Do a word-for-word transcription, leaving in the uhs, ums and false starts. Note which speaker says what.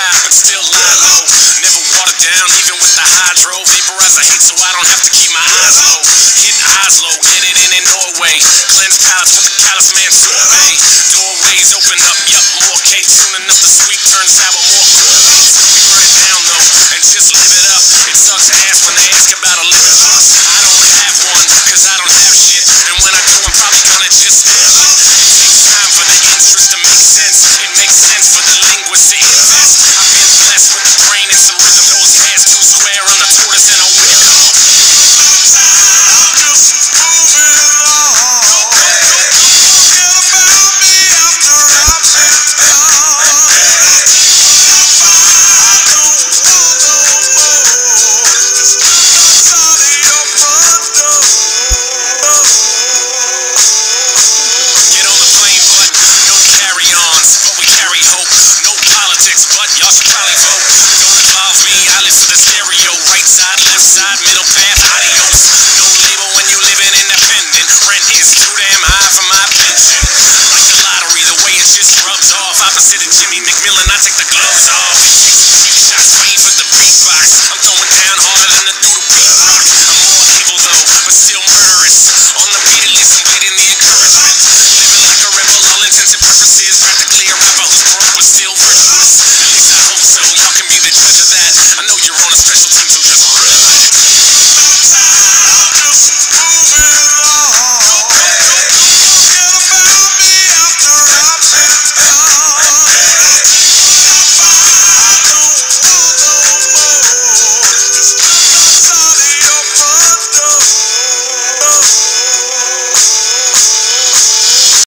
Speaker 1: high, but still lie low. Never water down, even with the hydro. Vaporize the hate so I don't have to keep my eyes low. Hit Oslo, get it in in Norway. Cleanse palace with the callous man sorbet. Doorways open up, yup, more cake. Soon enough the sweet turns sour, more fruit. We burn it down though, and just live it up. It sucks ass when they ask about a liver. I don't have one, cause I don't have shit. And when I go, I'm probably gonna just live. It takes time for the interest to make sense. It makes sense for the linguist to invest. I've been blessed with the brain and some rhythm. Those hands too square on the tortoise and a whip. Middle path, adios. Don't label when you living independent. Rent is too damn high for my pension. Like the lottery, the way it just rubs off. Opposite of Jimmy McMillan, I take the gloves off.